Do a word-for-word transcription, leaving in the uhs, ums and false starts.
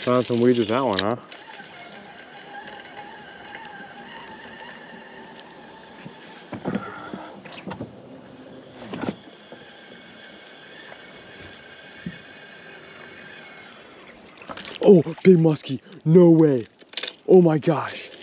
Found some weeds with that one, huh? Oh, big muskie. No way. Oh my gosh.